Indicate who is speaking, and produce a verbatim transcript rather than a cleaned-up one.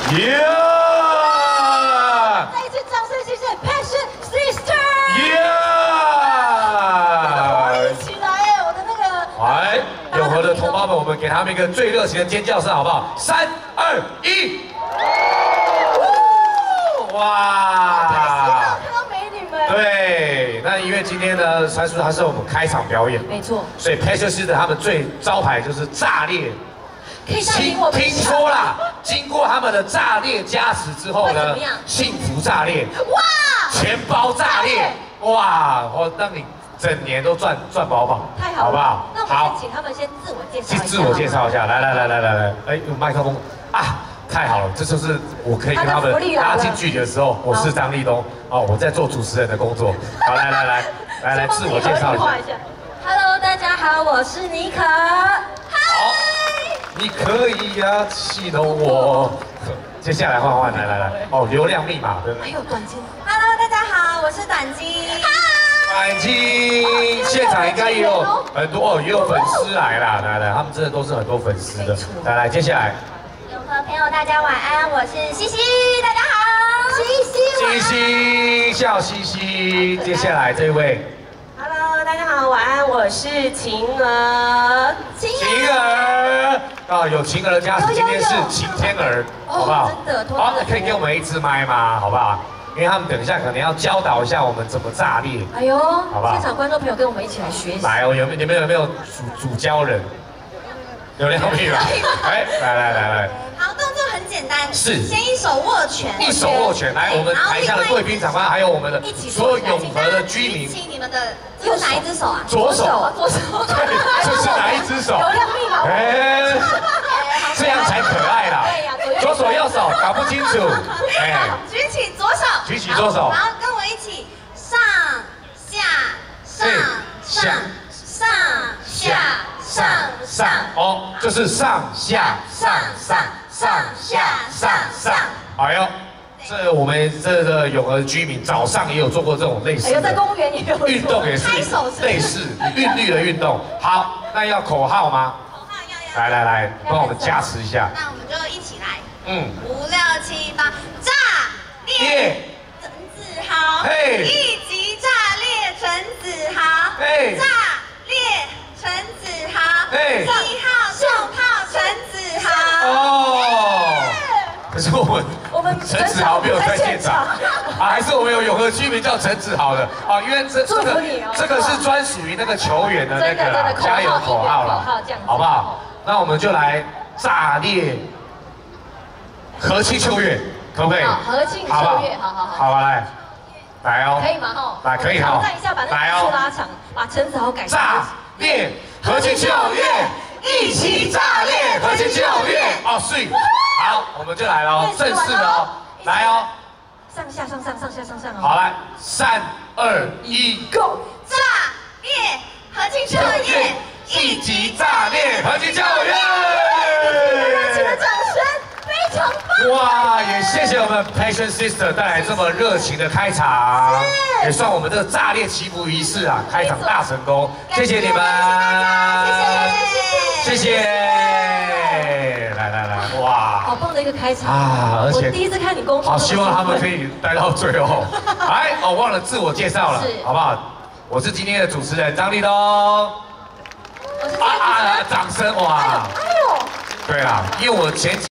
Speaker 1: 耶！
Speaker 2: 再一次掌声，谢谢 Passion Sister。
Speaker 1: 耶！
Speaker 2: 一起来哎，我的那个。
Speaker 1: 来，永和的同胞们，我们给他们一个最热情的尖叫声，好不好？三、二、一！哇！
Speaker 2: 看到美女们。
Speaker 1: 对，那因为今天呢，传说它是我们开场表演，
Speaker 2: 没错。
Speaker 1: 所以 Passion Sister 他们最招牌就是炸裂。
Speaker 2: 可以带领我们。
Speaker 1: 听说啦，经过他们的炸裂加持之后呢，幸福炸裂，
Speaker 2: 哇，
Speaker 1: 钱包炸裂，哇，我让你整年都赚赚饱饱，
Speaker 2: 太好了，
Speaker 1: 好不好？
Speaker 2: 那我们先请他们先自我介绍一下。
Speaker 1: 自我介绍一下，来来来来来来，哎，用麦克风啊，太好了，这就是我可以跟他们拉近距离的时候，我是张立东哦，我在做主持人的工作，好，来来来来来，自我介绍一下。
Speaker 2: Hello， 大家好，我是妮可。
Speaker 1: 好。 你可以呀，戏弄我。接下来换换，来来来，哦，流量密码，对不对？
Speaker 2: 还有短金。Hello， 大家好，我是短金。
Speaker 1: 短金，现场应该也有很多哦，也有粉丝来啦，来来，他们真的都是很多粉丝的。来来，接下来。
Speaker 3: 永和朋友，大家晚安，我是西西，大家好。
Speaker 2: 西西，
Speaker 1: 西西，笑西西。接下来这位。
Speaker 2: Hello， 大家好，晚安，我是晴儿。
Speaker 1: 晴儿啊，有晴儿的加持，今天是晴天儿，好不好？
Speaker 2: 真的，
Speaker 1: 好，可以给我们一支麦吗？好不好？因为他们等一下可能要教导一下我们怎么炸裂。
Speaker 2: 哎呦，
Speaker 1: 好不好？
Speaker 2: 现场观众朋友跟我们一起来学习。
Speaker 1: 来哦，有没有你们有没有主主教人？流量密码。哎，来来来来。
Speaker 3: 好，动作很简单，
Speaker 1: 是
Speaker 3: 先一手握拳，
Speaker 1: 一手握拳，来，我们台下的贵宾长官，还有我们的所有永和的居民，
Speaker 3: 请你们的用哪一只手啊？
Speaker 1: 左手，
Speaker 2: 左手，
Speaker 1: 对，这是哪一只手？
Speaker 2: 流量密码，
Speaker 1: 哎，这样才可爱啦。
Speaker 2: 对呀，
Speaker 1: 左手右手搞不清楚，哎，
Speaker 3: 举起左手，
Speaker 1: 举起左手，
Speaker 3: 然后跟我一起上下上上上下上上，
Speaker 1: 哦，就是上下上上。 上下上上，哎呦，这我们这个永和居民早上也有做过这种类似的，
Speaker 2: 在公园也有
Speaker 1: 运动也是类似韵律的运动。好，那要口号吗？
Speaker 3: 口号要要。
Speaker 1: 来来来，帮我们加持一下。
Speaker 3: 那我们就一起来。
Speaker 1: 嗯，
Speaker 3: 五六七八，炸裂陈子豪，
Speaker 1: 嘿，
Speaker 3: 一级炸裂陈子豪，
Speaker 1: 嘿，
Speaker 3: 炸裂陈子豪，
Speaker 1: 嘿，
Speaker 3: 一号送炮陈子豪。
Speaker 1: 哦，可是我们
Speaker 2: 我们
Speaker 1: 陈子豪没有在现场啊，还是我们有永和居民叫陈子豪的啊，因为这这个这个是专属于那个球员的那个啦，加油口号了，好不好？那我们就来炸裂和庆秋月，可不可以？
Speaker 2: 好，和庆秋月，好好好，
Speaker 1: 好吧，来，来哦，
Speaker 2: 可以吗？哈，
Speaker 1: 来可以哈，
Speaker 2: 挑战一下，把那个数拉长，把陈子豪改
Speaker 1: 炸裂和庆秋月。 一起炸裂，和庆秋月哦，是，好，我们就来了，正式的哦，来哦，
Speaker 2: 上下上上上下上上哦，
Speaker 1: 好来，三二一 ，Go，
Speaker 3: 炸裂和庆秋月，
Speaker 1: 一起炸裂，和庆秋月，
Speaker 2: 热情的掌声，非常棒，
Speaker 1: 哇，也谢谢我们 Passion Sister 带来这么热情的开场，也算我们这个炸裂祈福仪式啊，开场大成功，谢谢你们，
Speaker 3: 谢谢。
Speaker 1: 谢谢，来来来，哇，
Speaker 2: 好棒的一个开场
Speaker 1: 啊！而且
Speaker 2: 我第一次看你工作，
Speaker 1: 好希望他们可以待到最后。哎，哦，忘了自我介绍了，好不好？我是今天的主持人张立东。
Speaker 2: 我是
Speaker 1: 啊啊！掌声哇！
Speaker 2: 哎呦，
Speaker 1: 对啦，因为我前。